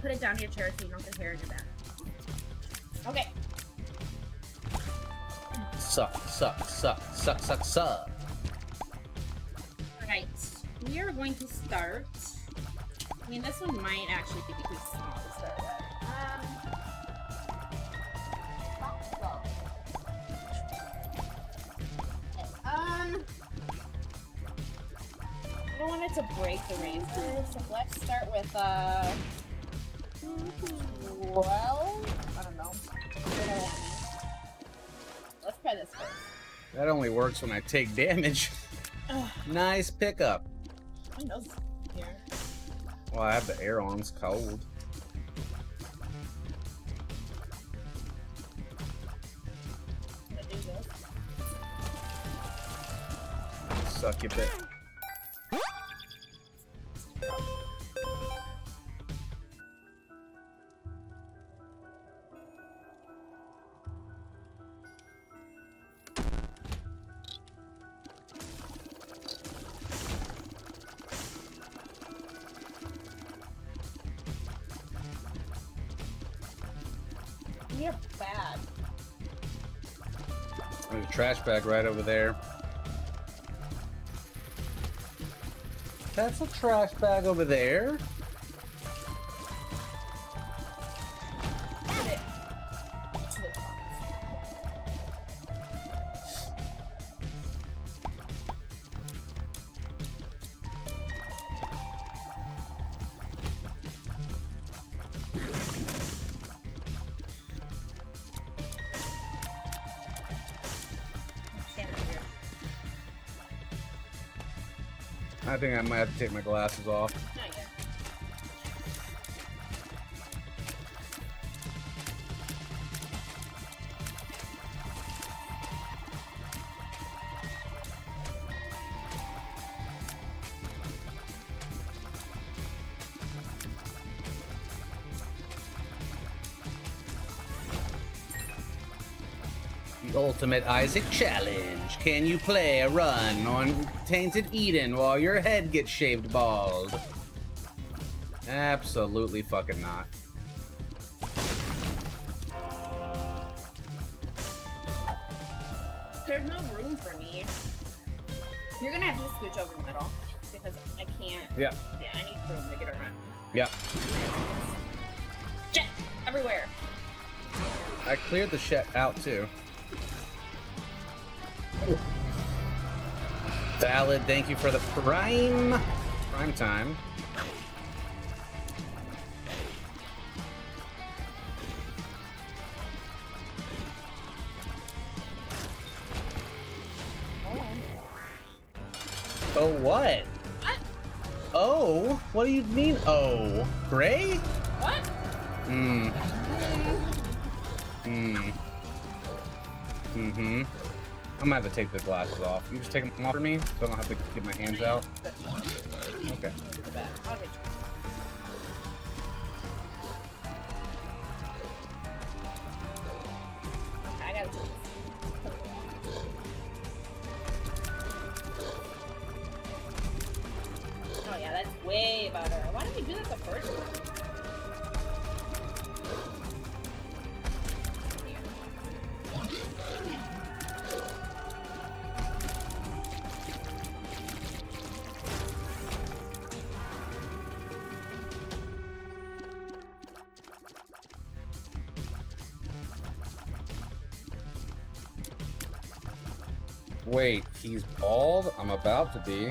put it down your chair so you don't get hair in your back. Okay. Suck. Alright. We are going to start. I mean, this one might actually be too small to start with. I don't want it to break the razor, so let's start with, 12? I don't know. Let's try this first. That only works when I take damage. Nice pickup. My nose is here. Well, I have the air on. It's cold. I'm gonna do this. Suck your bit. You're bad. There's a trash bag right over there. That's a trash bag over there. Add it. I think I might have to take my glasses off. Not yet. The ultimate Isaac challenge. Can you play a run on Tainted Eden while your head gets shaved bald? Absolutely fucking not. There's no room for me. You're gonna have to scooch over the middle because I can't. Yeah. Yeah, I need room to get around. Yeah. Shit! Everywhere. I cleared the shit out too. Valid, thank you for the prime time. Oh, what? What? Oh, what do you mean? Oh, gray? What? I'm gonna have to take the glasses off. You just take them off for me, so I don't have to get my hands out. Okay. Okay. I gotta do this. Oh yeah, that's way better. Why didn't we do that the first one? Wait, he's bald? I'm about to be.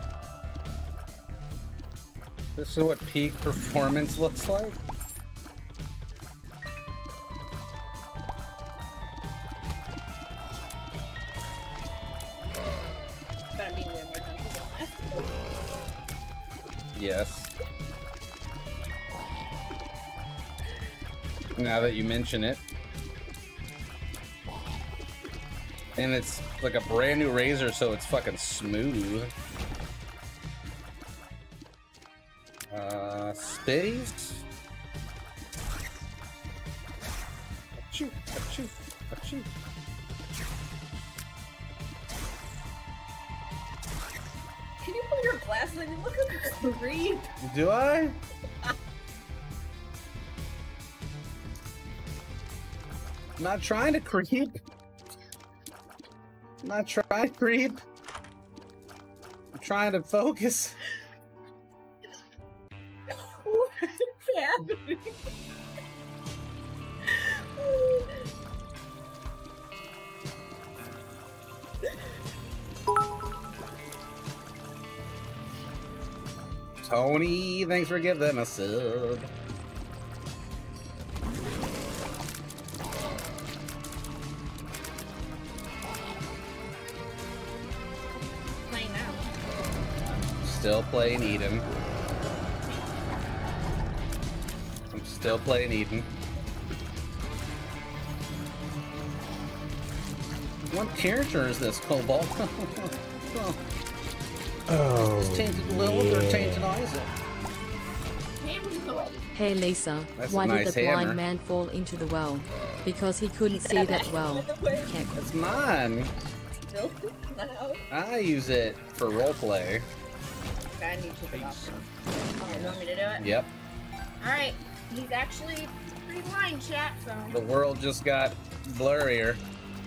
This is what peak performance looks like? Better be way more gentle than last. Yes. Now that you mention it. And it's like a brand new razor, so it's fucking smooth. Spitties? Achoo, achoo, achoo. Can you put your glasses on? You look like a creep. Do I? I'm not trying to creep. I'm not trying to creep. I'm trying to focus. What's happening? Tony, thanks for giving a sub. Playing now. Still playing Eden. I'm still playing Eden. What character is this, Cobalt? Oh, Tainted Lilith or Tainted Isaac? Hey Lisa, That's a why nice did the hammer. blind man fall into the well? Because he couldn't see that well. Heck. It's mine. Still now. I use it for roleplay. I need to pick up. Oh, you want me to do it? Yep. Alright. He's actually pretty blind, chat, so. The world just got blurrier.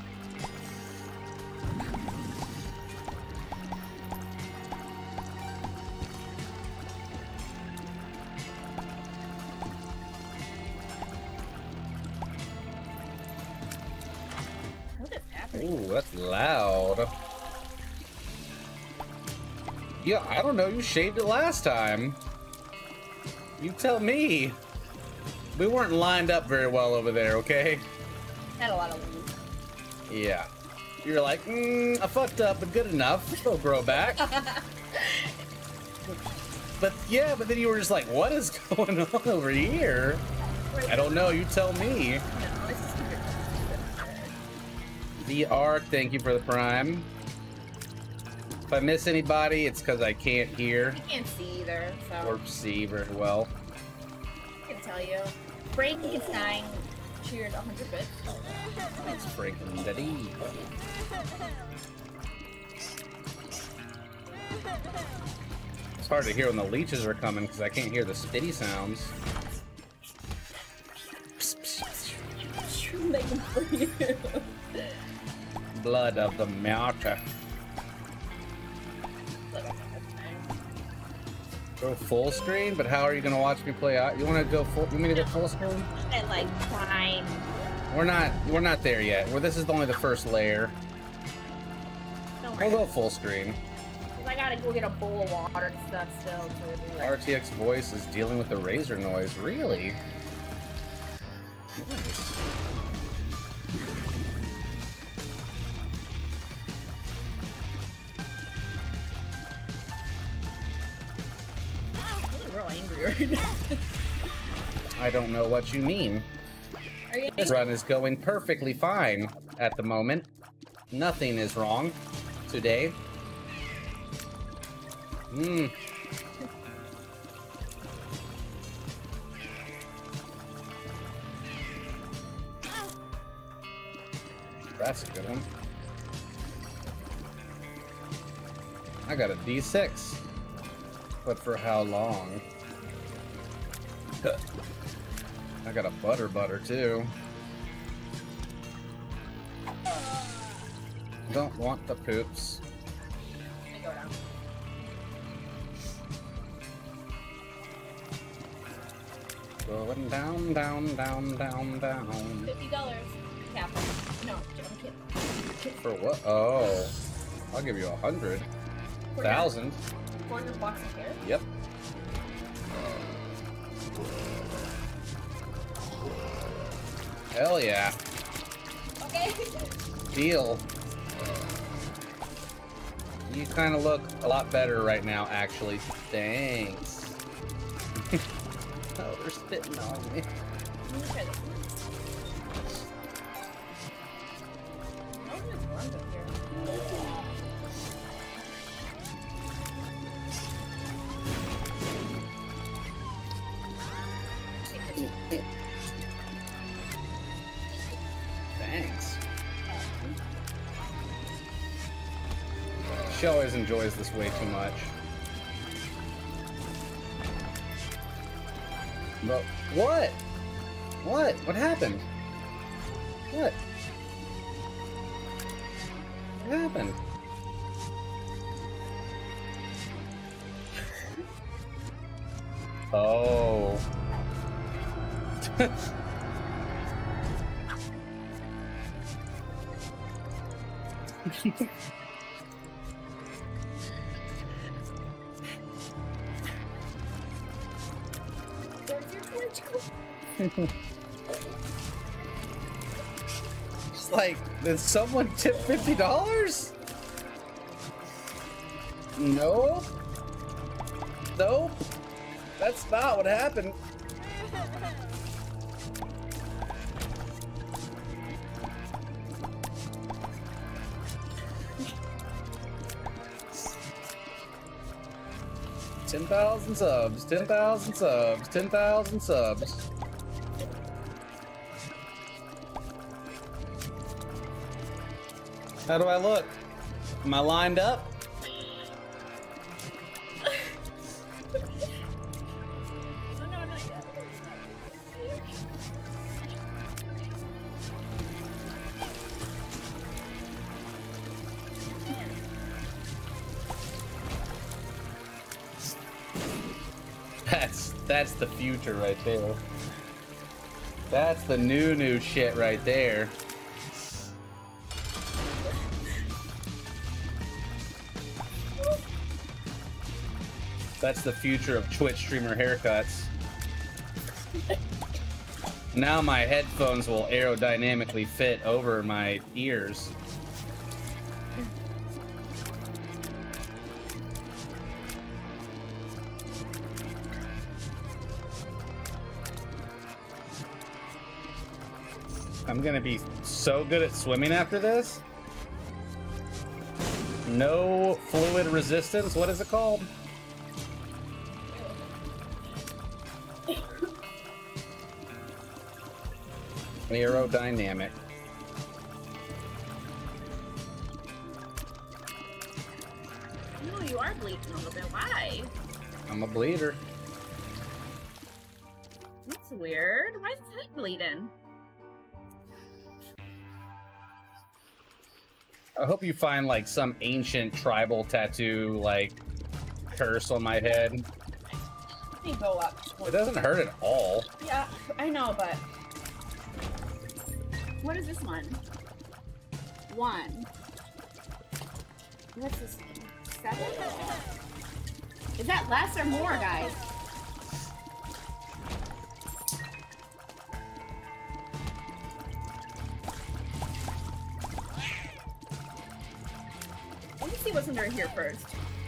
What is happening? Ooh, that's loud. Yeah, I don't know. You shaved it last time. You tell me. We weren't lined up very well over there, okay? Had a lot of leaves. Yeah. You're like, I fucked up, but good enough. It'll grow back. But yeah, but then you were just like, what is going on over here? I don't know. You tell me. No, it's just The Arc, thank you for the Prime. If I miss anybody, it's because I can't hear I can't see either, so. or see very well. I can tell you. Frankenstein cheered 100 bits. Thanks, Franklin Daddy. It's hard to hear when the leeches are coming because I can't hear the spitty sounds. Make them for you. Blood of the martyr. Go full screen, but how are you gonna watch me play out? You wanna go full? You want me to go full screen? And like prime. We're not there yet. This is only the first layer. Don't We'll worry. go full screen. 'Cause I gotta go get a bowl of water and stuff still. So RTX voice is dealing with the razor noise. Really? Nice. I'm real angry right now. I don't know what you mean. Are you This run is going perfectly fine at the moment. Nothing is wrong today. That's a good one. I got a D6. But for how long? I got a butter too. Don't want the poops. Let me go down. Going down, down, down, down, down. $50. Cap. No, I'm kidding. For what? Oh, I'll give you 100,000. 400 bucks a pair? Yep. Hell yeah. Okay. Deal. You kind of look a lot better right now, actually. Thanks. Oh, they're spitting on me. Let me try this one. Oh, there's ones up here. Thanks. She always enjoys this way too much. But what? What? What happened? What? What happened? Oh. It's like, did someone tip $50? Nope. Nope. That's not what happened. $10,000 subs, 10,000 subs, 10,000 subs. How do I look? Am I lined up? That's the future right there. That's the new shit right there. That's the future of Twitch streamer haircuts. Now my headphones will aerodynamically fit over my ears. I'm gonna be so good at swimming after this. No fluid resistance. What is it called? Aerodynamic. No, you are bleeding a little bit. Why? I'm a bleeder. That's weird. Why is his head bleeding? I hope you find like some ancient tribal tattoo, like curse on my head. Let me go up. It doesn't hurt at all. Yeah, I know, but what is this one? 1. What's this one? 7? Is that less or more, guys? Let me see what's under here first.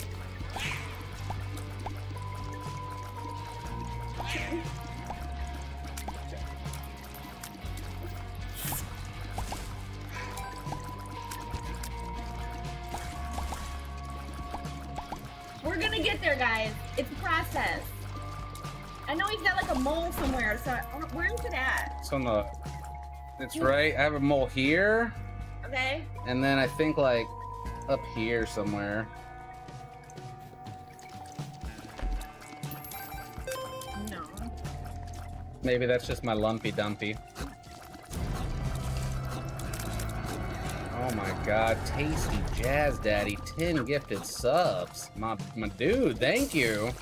We're gonna get there, guys. It's a process. I know he's got like a mole somewhere, so where is it at? It's on the. It's right. I have a mole here. Okay. And then I think like up here somewhere. No. Maybe that's just my lumpy dumpy. Oh my god, Tasty Jazz Daddy, 10 gifted subs. My dude, thank you.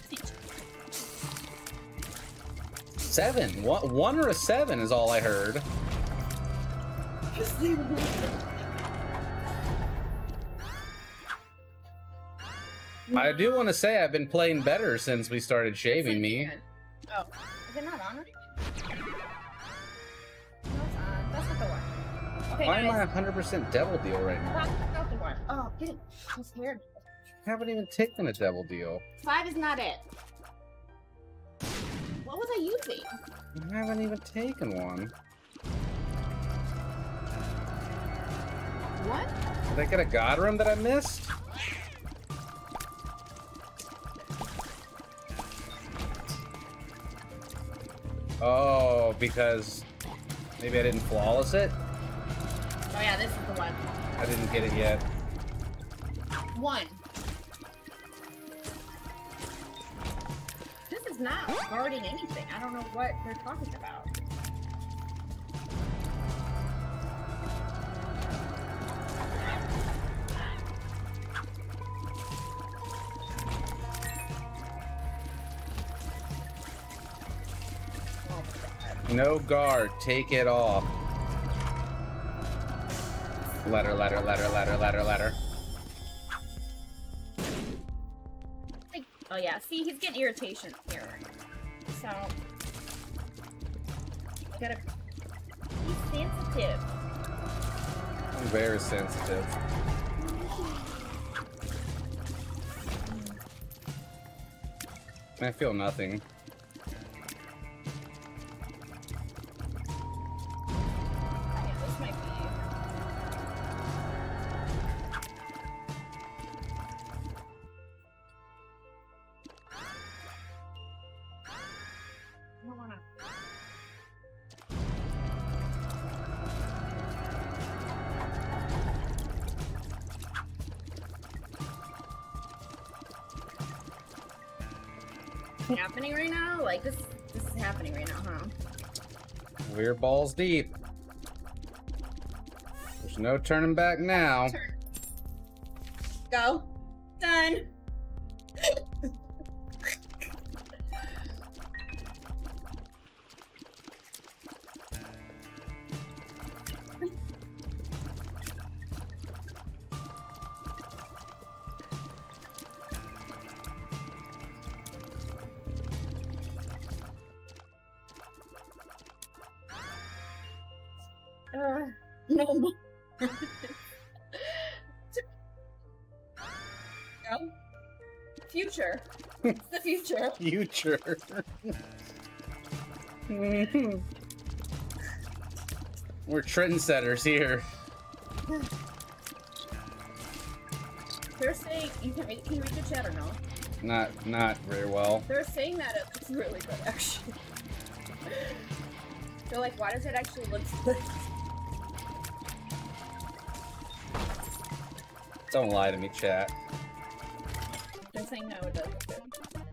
7. One or a 7 is all I heard. I do want to say I've been playing better since we started shaving me. Oh, is it not on? No, it's on. That's not the one. Okay, Why am I guys. 100% devil deal right now? That's not the one. Oh, get it. I'm scared. I haven't even taken a devil deal. 5 is not it. What was I using? I haven't even taken one. What? Did I get a god room that I missed? Oh, because maybe I didn't flawless it? Oh yeah, this is the one. I didn't get it yet. 1. This is not guarding anything. I don't know what they're talking about. No guard. Take it off. Letter. Like, oh yeah, see, he's getting irritation here. So, you gotta be sensitive. I'm very sensitive. I feel nothing. Yeah, this might be. I don't wanna. Happening right now? Like this is happening right now, huh? We're balls deep. There's no turning back now. Turn. Go. Done. No. Go. Future. It's the future. Future. We're trendsetters here. They're saying can you read the chat or no? Not very well. They're saying that it's really good actually. They're like, why does it actually look good? Don't lie to me, chat. They're saying no, it does look good.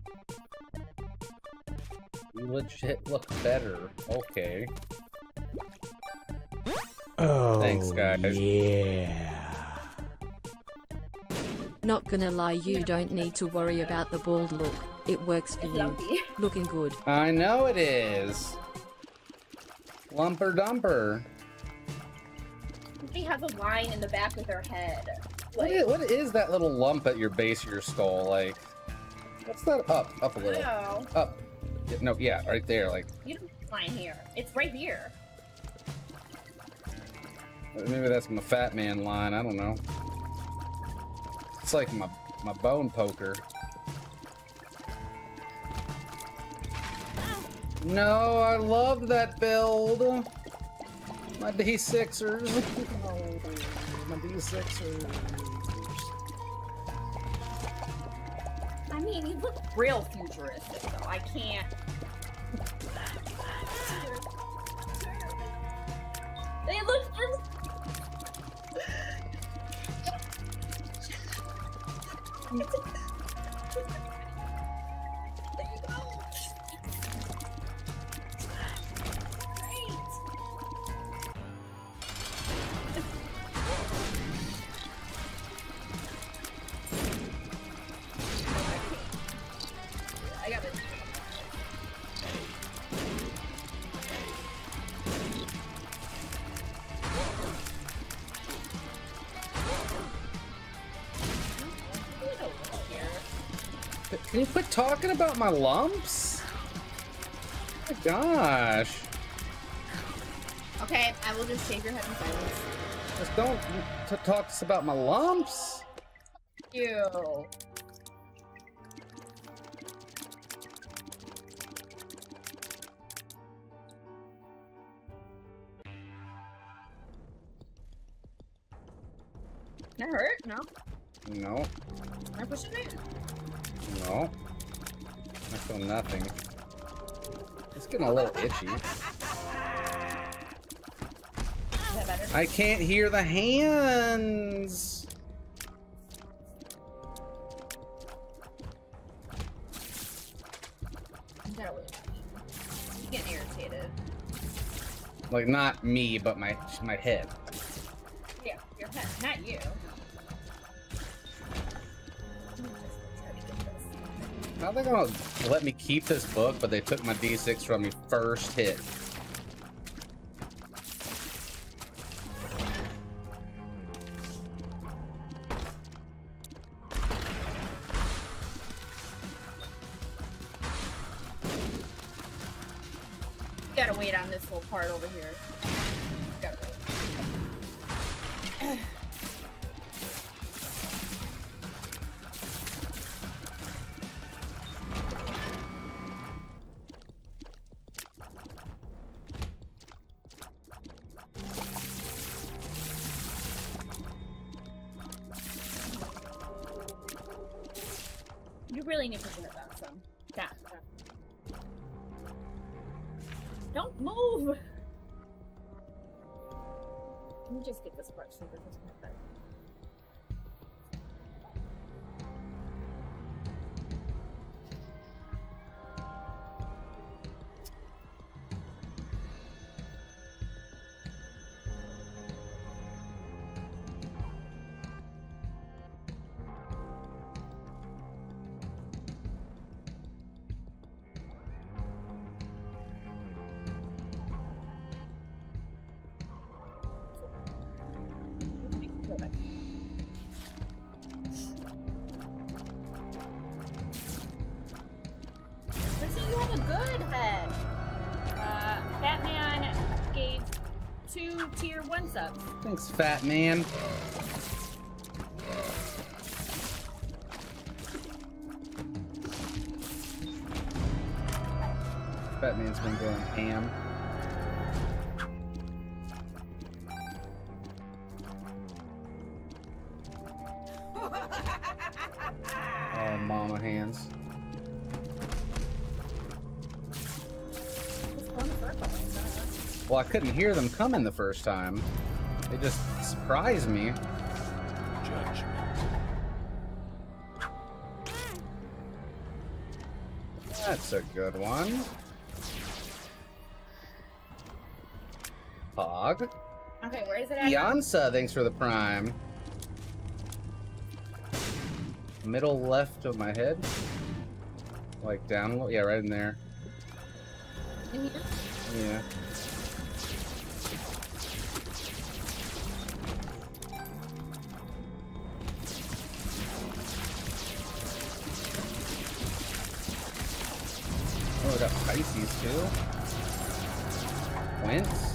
You legit look better. Okay. Oh, thanks, guys. Yeah. Not gonna lie, you don't need to worry about the bald look. It works for you. Lumpy. Looking good. I know it is. Lumper dumper. She has a line in the back of their head. What is that little lump at your base of your skull? Like, what's that? Up a little. No. Up. Yeah, no, yeah, right there. Like, You don't line here. It's right here. maybe that's my fat man line. I don't know. It's like my bone poker. No, I love that build. My D6ers. Oh, my D6ers. I mean, you look real futuristic, though. I can't. They look. There you go. Great. I got it. Can you quit talking about my lumps? Oh my gosh. Okay, I will just shave your head in silence. Just don't talk to us about my lumps. Ew. That hurt? No? No. Am I pushing it? No. I feel nothing. It's getting a little itchy. Is that better? I can't hear the hands. That was you getting irritated. Like not me, but my head. Yeah, your head, not you. How are they gonna let me keep this book, but they took my D6 from me first hit? gotta wait on this little part over here. Gotta wait. You really need to get that some. Yeah. Don't move! Let me just get this part so this is not better. You have a good head. Batman gave 2 tier 1 subs. Thanks, fat man. Fat man's been going ham. Oh, mama hands. Well, I couldn't hear them coming the first time. They just surprised me. Judgment. That's a good one. Pog. Okay, where is it at? Yansa, thanks for the prime. Middle left of my head. Like down a little. Yeah, right in there. In here? Yeah. Oh, we got Pisces too. Quince.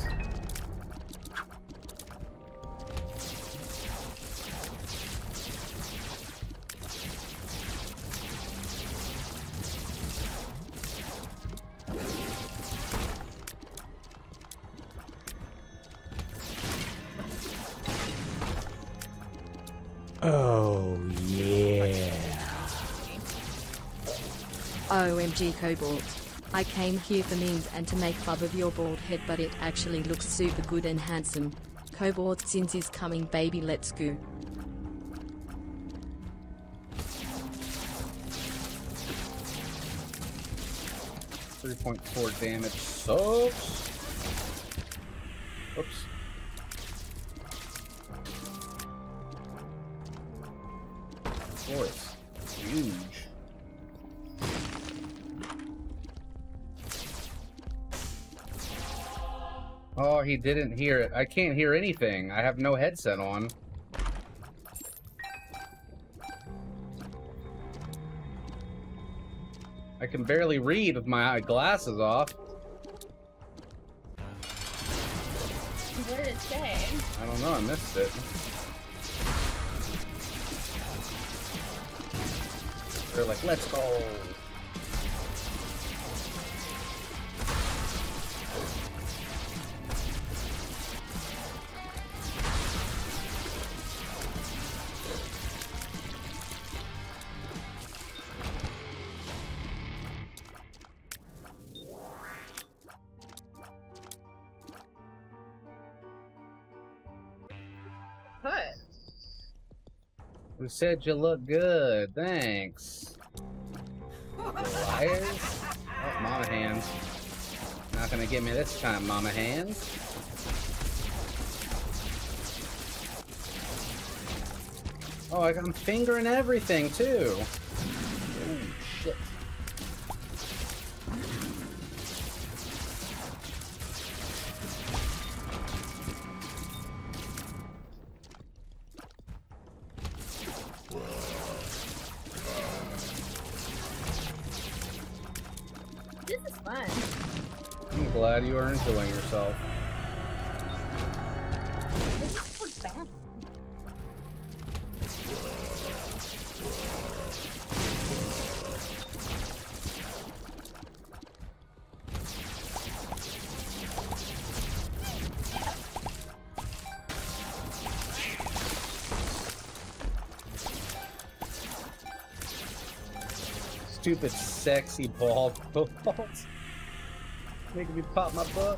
Oh, yeah. OMG Cobalt. I came here for memes and to make fun of your bald head, but it actually looks super good and handsome. Cobalt since is coming, baby, let's go. .4 damage soaps. Oops. Force. Huge. Oh, he didn't hear it. I can't hear anything. I have no headset on. I can barely read with my glasses off. What did it say? I don't know, I missed it. They're like, let's go. What? Who said you look good? Thanks. Liars? Oh, mama hands. Not gonna get me this time, mama hands. Oh, I'm fingering everything too. Oh, shit. This is fun. I'm glad you are enjoying yourself. This looks bad. Stupid, sexy ball balls. Making me pop my butt.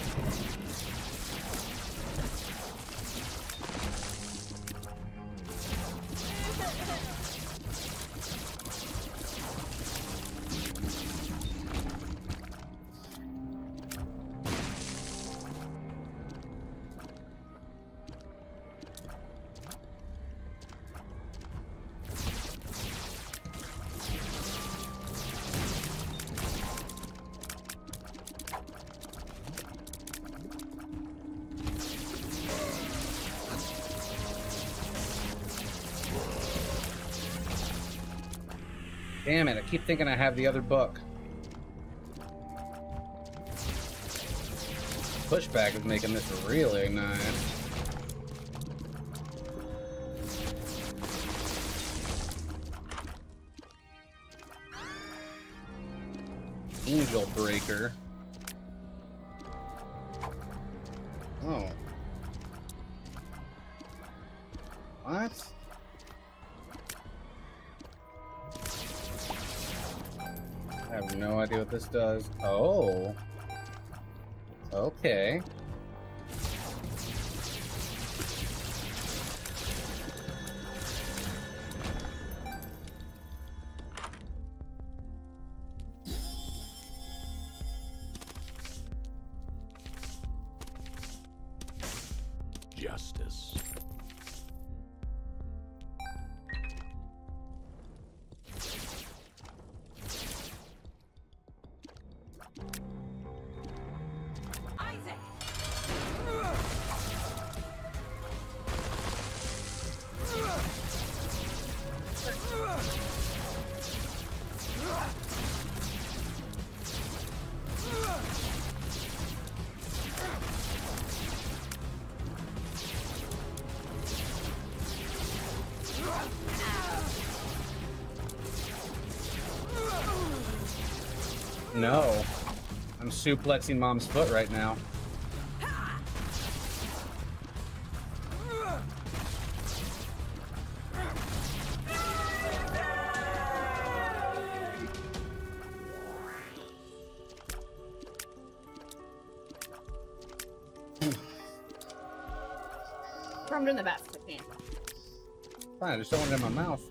Damn it, I keep thinking I have the other book. Pushback is making this really nice. Angel Breaker. Oh. What? I have no idea what this does. Oh. Okay. Justice. No. I'm suplexing Mom's foot right now. I'm doing the best I can. Fine, I just don't want it in my mouth.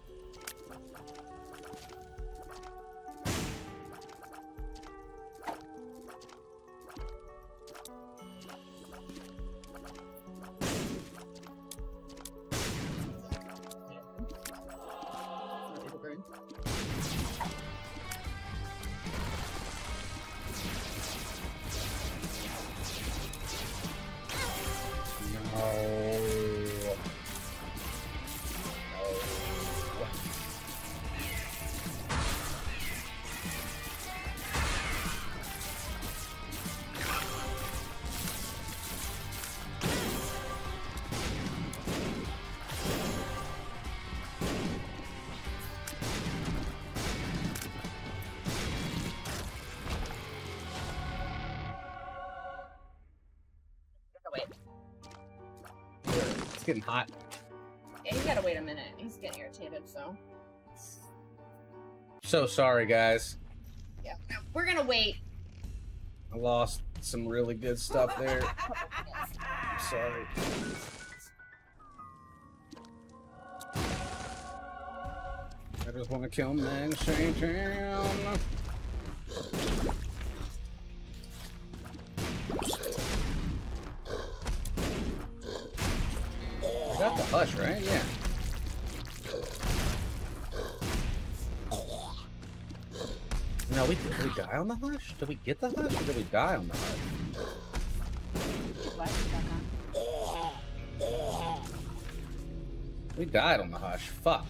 It's getting hot. Yeah, you gotta wait a minute. He's getting irritated, so. So sorry, guys. Yeah, no, we're gonna wait. I lost some really good stuff there. Sorry. I just want to kill man Satan. I got the hush, right? Yeah. No, did we die on the hush? Did we get the hush or did we die on the hush? We died on the hush. Fuck.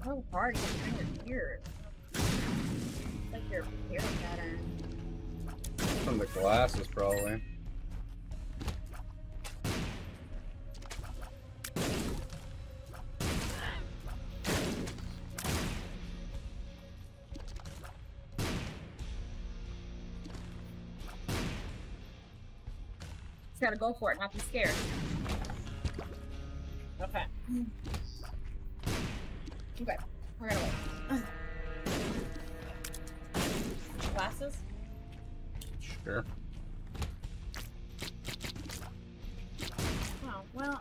so hard to get your ears. Like your hair pattern. From the glasses, probably. Just gotta go for it, not be scared. Okay. Okay, we're gonna wait. Glasses? Sure. Oh, well.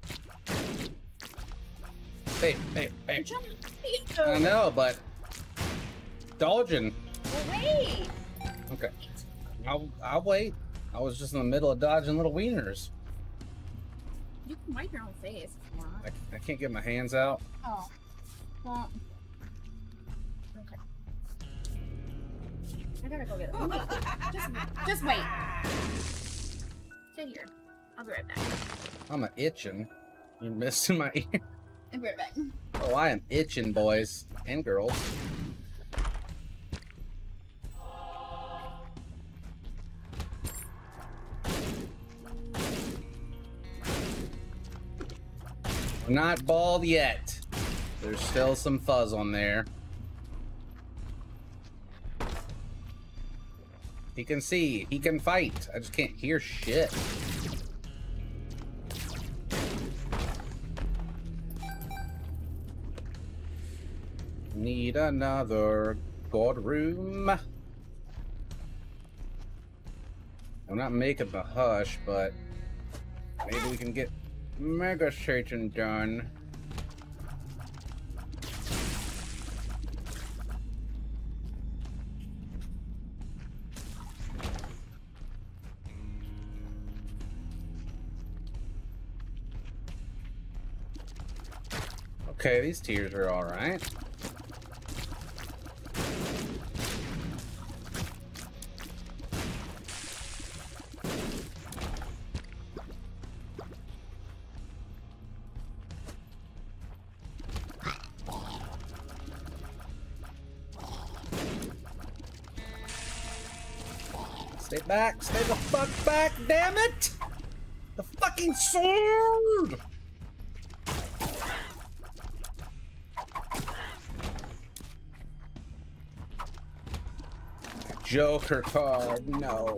Hey. I'm trying to see I you. know, but Dolgen. Well, wait. Okay. I'll wait. I was just in the middle of dodging little wieners. You can wipe your own face if you want. I can't get my hands out. Oh. Well. Okay. I gotta go get it. Just wait. Stay here. I'll be right back. I'm itching. You're missing my ear. I'll be right back. Oh, I am itching, boys and girls. I'm not bald yet. There's still some fuzz on there. He can see. He can fight. I just can't hear shit. Need another god room. I'm not making the hush, but maybe we can get Mega Satan done. Okay, these tiers are alright. Stay back! Stay the fuck back, damn it! The fucking sword! Joker card, no.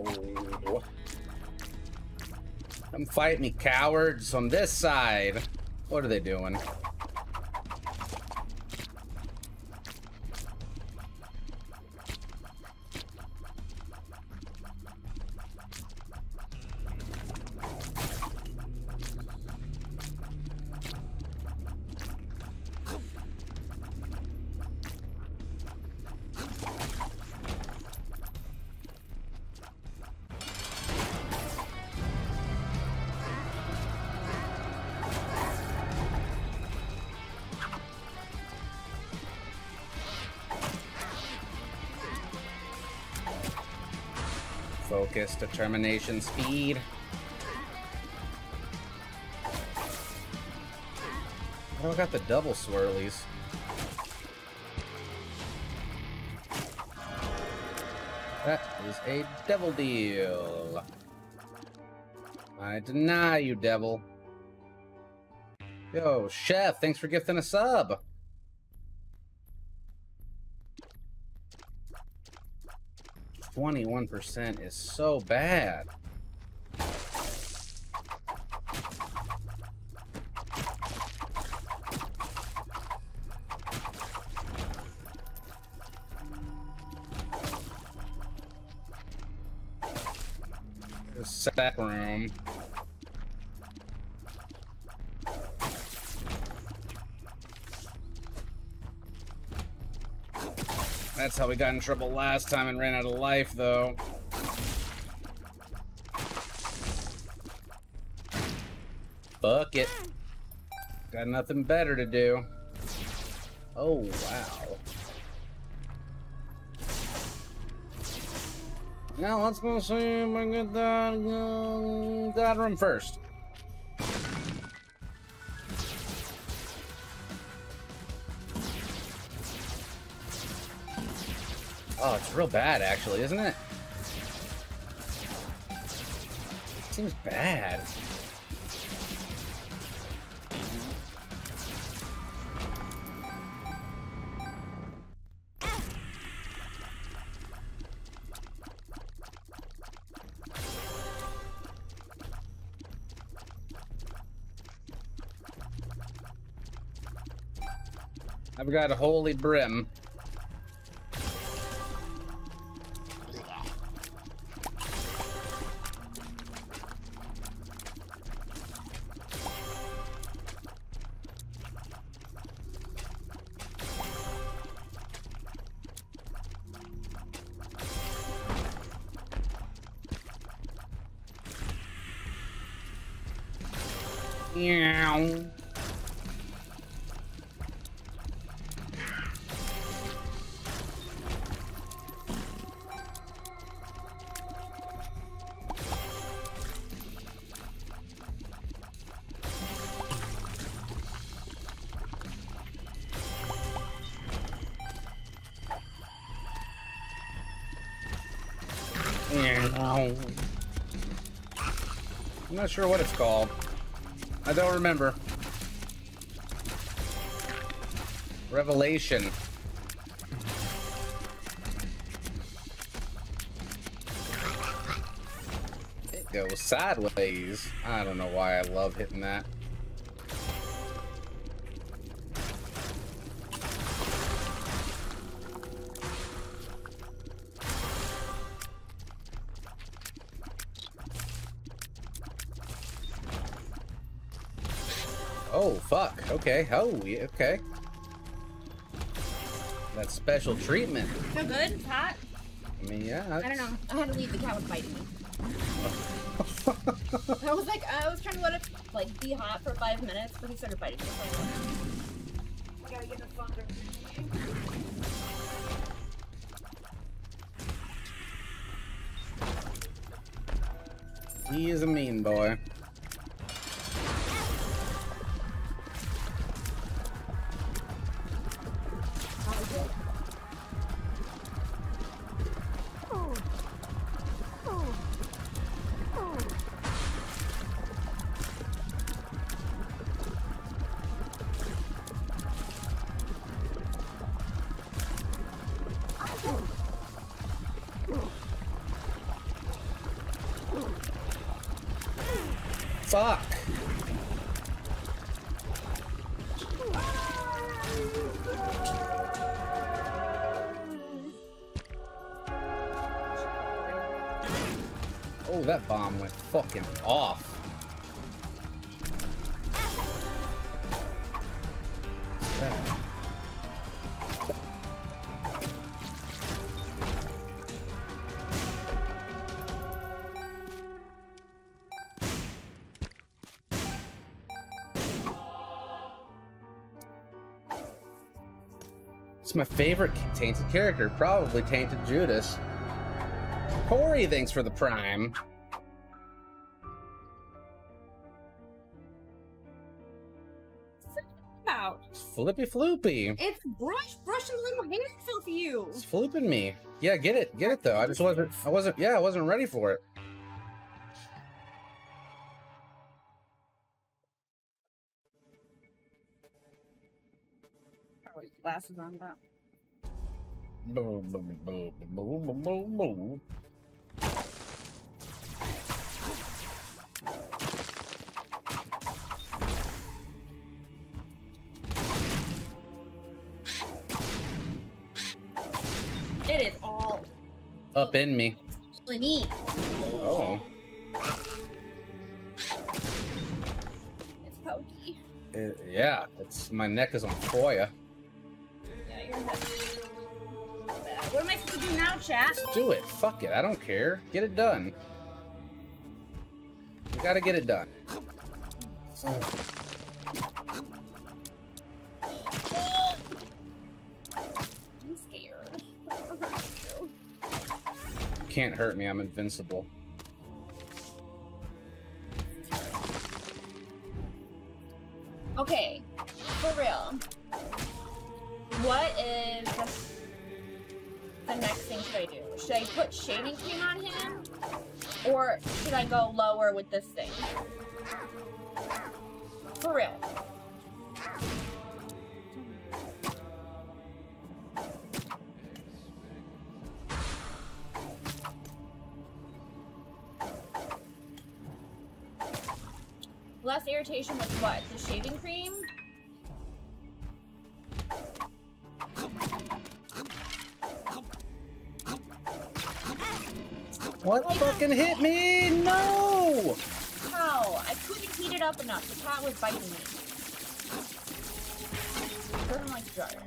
Come fight me, cowards, on this side. What are they doing? Focus, determination, speed. Oh, I got the double swirlies. That is a devil deal. I deny you, devil. Yo, Chef, thanks for gifting a sub. %21% is so bad. The sack room. That's how we got in trouble last time and ran out of life, though. Fuck it. Got nothing better to do. Oh, wow. Now let's go see if I get that room first. Oh, it's real bad, actually, isn't it? Seems bad. I've got a holy brim. Meow. I'm not sure what it's called. I don't remember. Revelation. It goes sideways. I don't know why I love hitting that. Oh, fuck. Okay. Oh, yeah, okay. That's special treatment. So good? It's hot? I mean, yeah. I don't know. I had to leave. The cat was biting me. I was like, I was trying to let it like be hot for 5 minutes, but he started biting me. I gotta get the thunder. He is a mean boy. Fuck. Oh, that bomb went fucking off. What's that? It's my favorite tainted character, probably Tainted Judas. Corey, thanks for the prime. Out. Flippy floopy. It's brushing my hair off you. It's flooping me. Yeah, get it though. I wasn't ready for it. Probably glasses on that. Boom, boom, boom, boom, boom, boom, boom. It is all Up in me. neat. Oh. It's pokey. Yeah, it's my neck is on fire. Yeah, your head. What am I supposed to do now, chat? Just do it. Fuck it. I don't care. Get it done. You gotta get it done. I'm scared. Can't hurt me. I'm invincible. Okay, for real. What is the next thing should I do? Should I put shaving cream on him? Or should I go lower with this thing? For real. Less irritation with what? The shaving cream? What fucking hit me? No! How? I couldn't heat it up enough. The cat was biting me. Doesn't like dryer.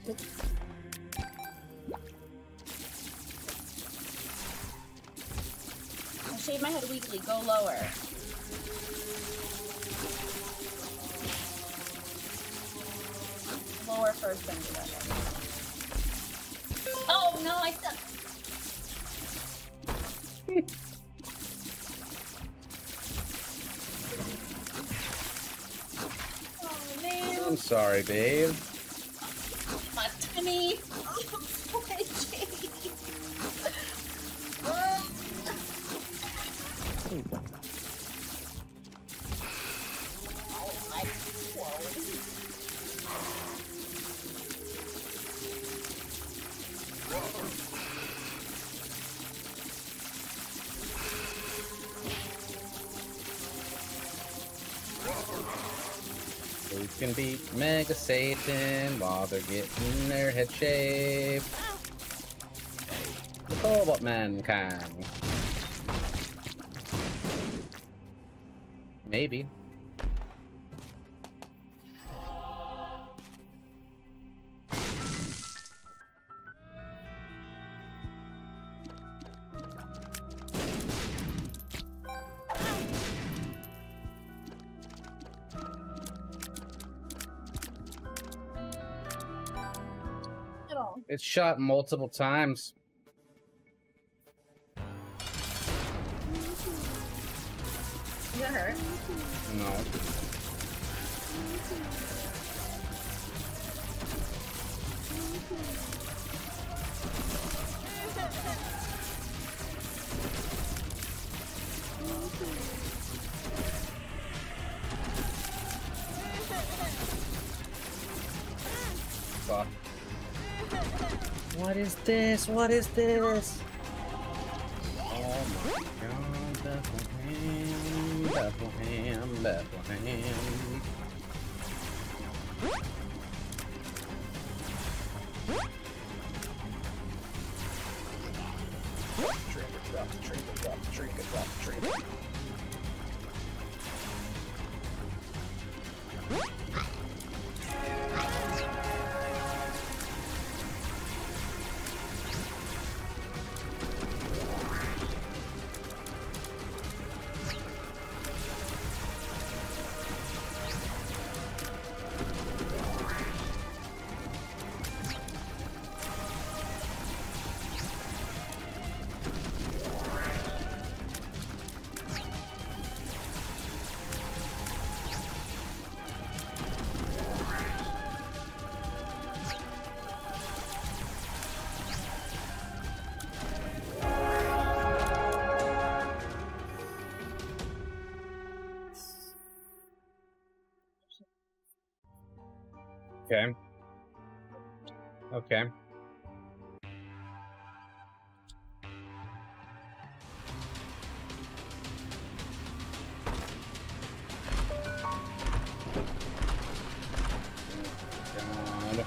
I shave my head weekly. Go lower. Lower first, then do that. Oh no, I suck. Oh man. I'm sorry, Dave. My tummy. Oh, my Who can beat Mega Satan while they're getting their head shaved? The Cobalt Mankind. Maybe. It's shot multiple times. Does it hurt? No. Fuck. What is this? What is this? Oh my god, Bethlehem, Bethlehem, Bethlehem. Drop the trinket, drop the trinket, drop the trinket. Okay. Okay. God.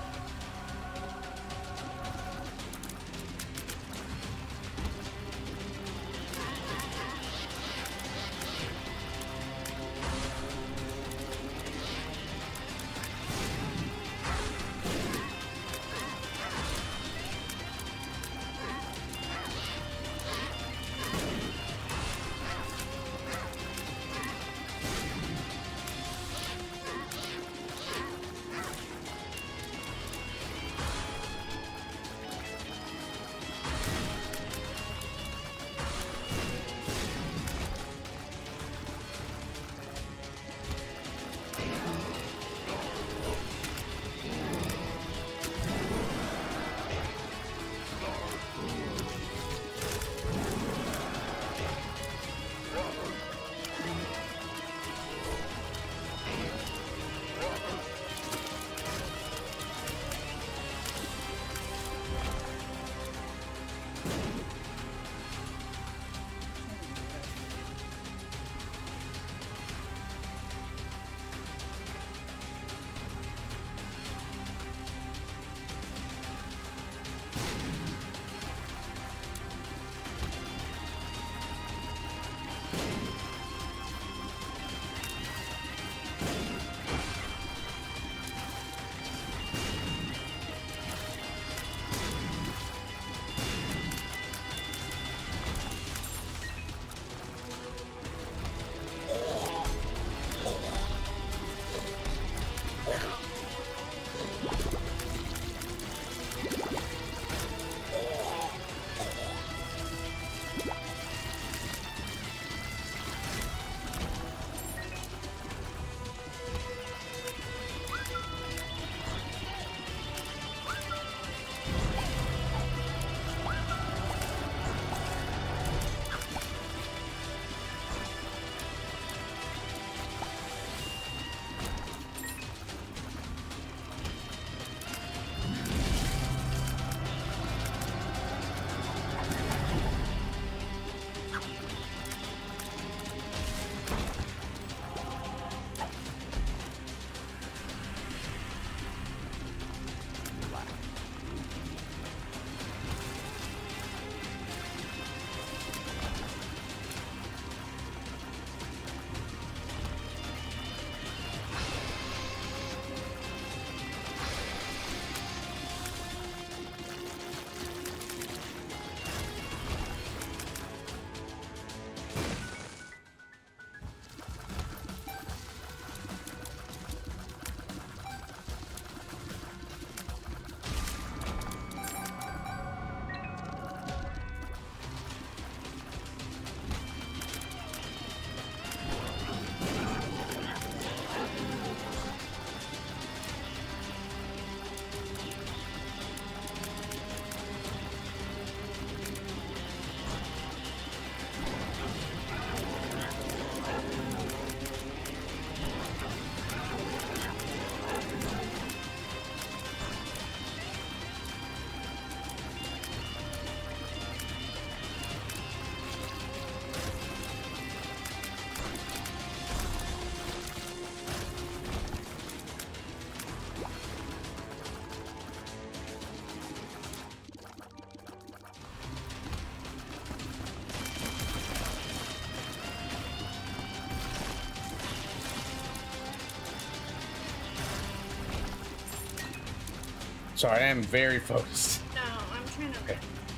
Sorry, I am very focused. No, I'm trying to. Okay.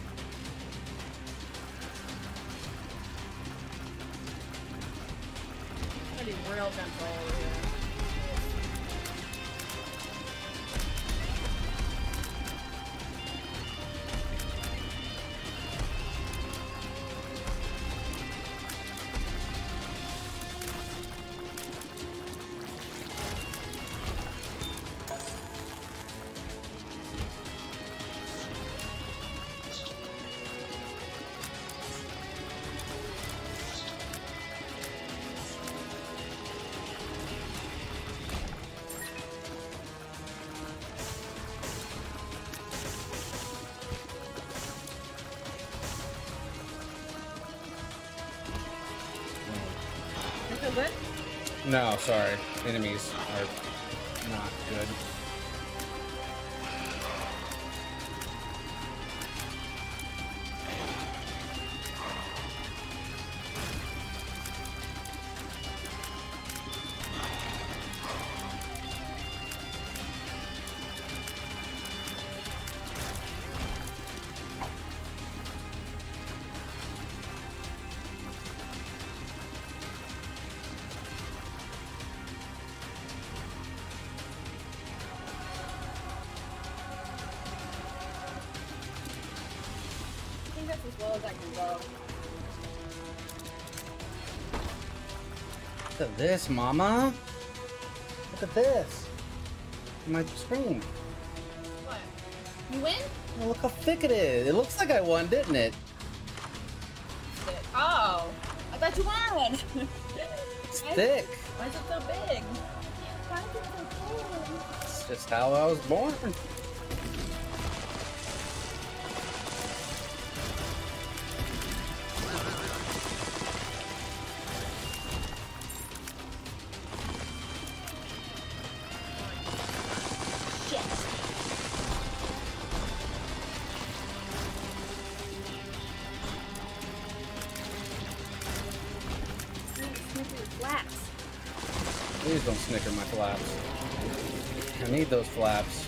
I'm gonna be real gentle over here. You feel good? No, sorry. Enemies are not good. I think that's as well as I can go. Look at this, mama. Look at this. My screen. What? You win? Oh, look how thick it is. It looks like I won, didn't it? Oh, I thought you won. It's thick. Why is it so big? Why is it so cool? It's just how I was born. Shit. Flaps. Please don't snicker my flaps. I need those flaps.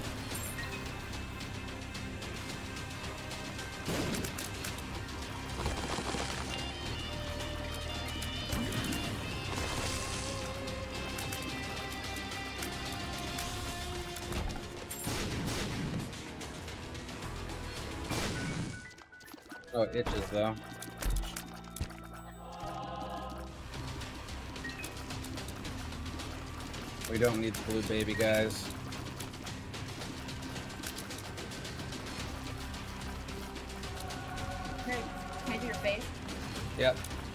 Oh, it itches though. We don't need the blue baby, guys. Can I do your face? Yep.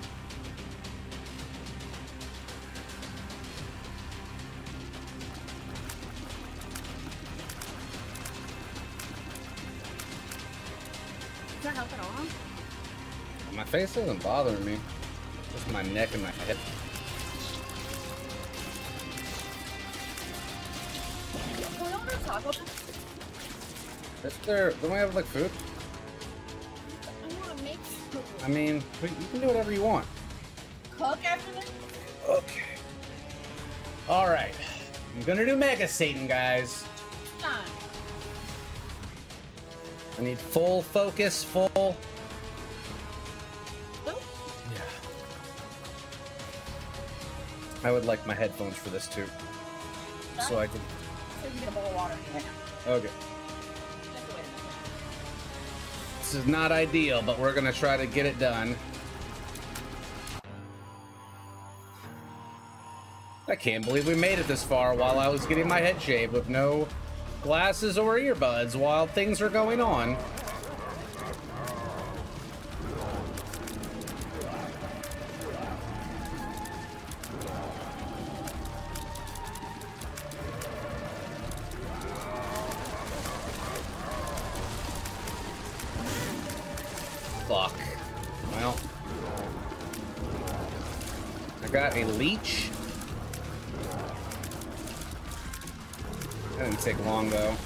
Does that help at all? My face isn't bothering me. Just my neck and my head. Can we order Taco Bell? Is there? Don't we have like food? I want to make food. I mean, you can do whatever you want. Cook after this? Okay. All right. I'm gonna do Mega Satan, guys. Done. I need full focus, full. Oop. Yeah. I would like my headphones for this too, so I can. So you can get a bowl of water right now. Okay. Just wait a minute. This is not ideal, but we're gonna try to get it done. I can't believe we made it this far while I was getting my head shaved with no glasses or earbuds while things are going on. Fuck. Well, I got a leech. That didn't take long though.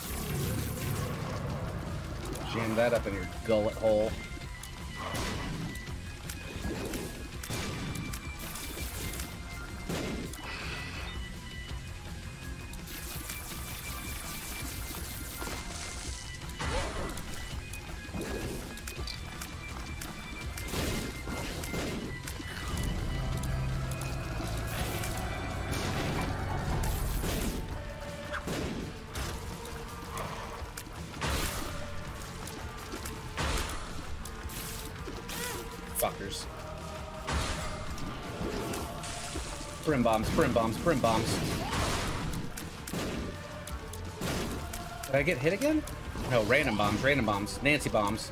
Jam that up in your gullet hole. Fuckers. Brim bombs, brim bombs, brim bombs. Did I get hit again? No, random bombs, Nancy bombs.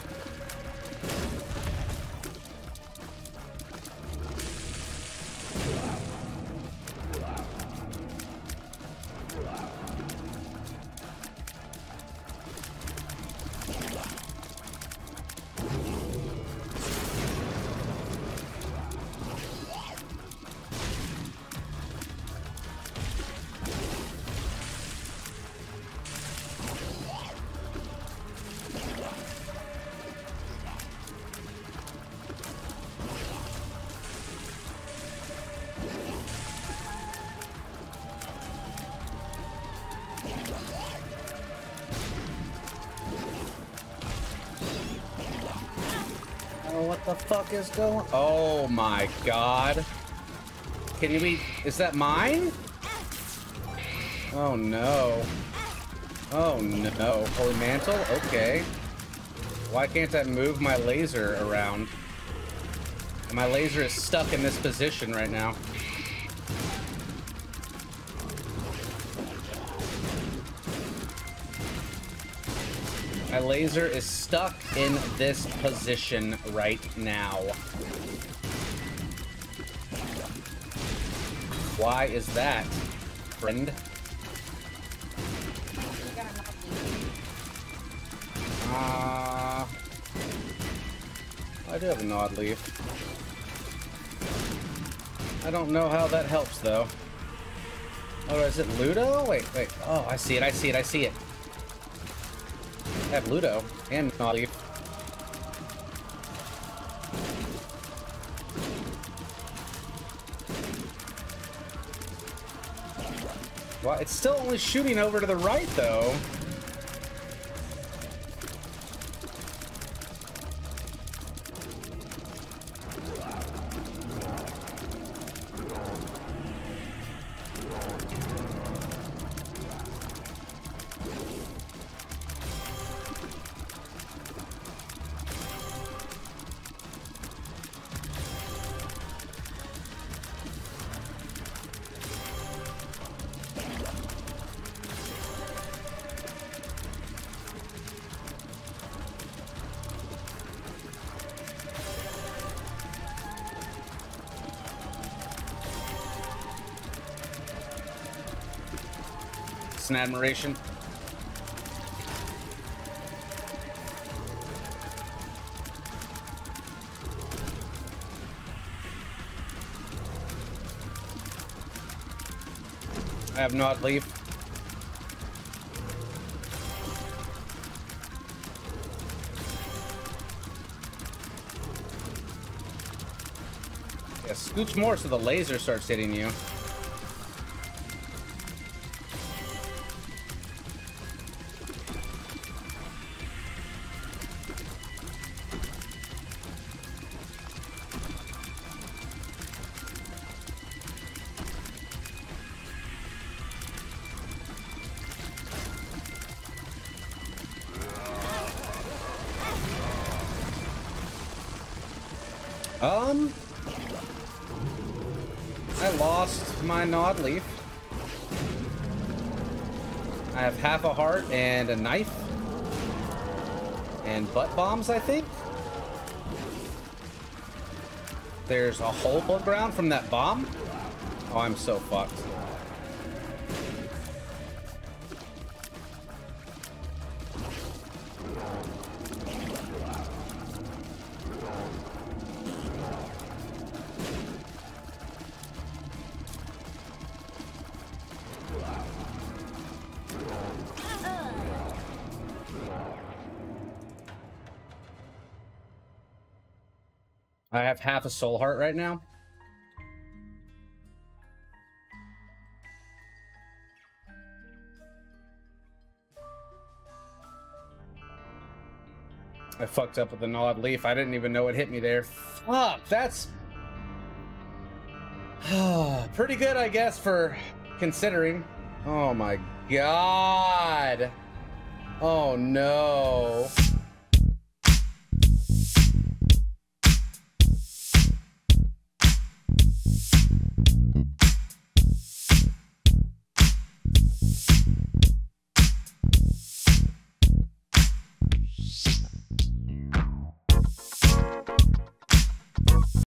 What the fuck is going? Oh my god. Can you be? Is that mine? Oh no. Oh no. Holy mantle? Okay. Why can't I move my laser around? My laser is stuck in this position right now. My laser is stuck in this position right now. Why is that, friend? I do have a nod leaf. I don't know how that helps, though. Oh, is it Ludo? Wait. Oh, I see it. I have Ludo and nod leaf. Well, it's still only shooting over to the right, though. It's an admiration. I have nod leaf. Yeah, scooch more so the laser starts hitting you. I lost my nod leaf. I have half a heart and a knife. And butt bombs, I think. There's a hole above ground from that bomb. Oh, I'm so fucked. I have half a soul heart right now. I fucked up with the nod leaf. I didn't even know it hit me there. Fuck, that's pretty good, I guess, for considering. Oh my god. Oh no.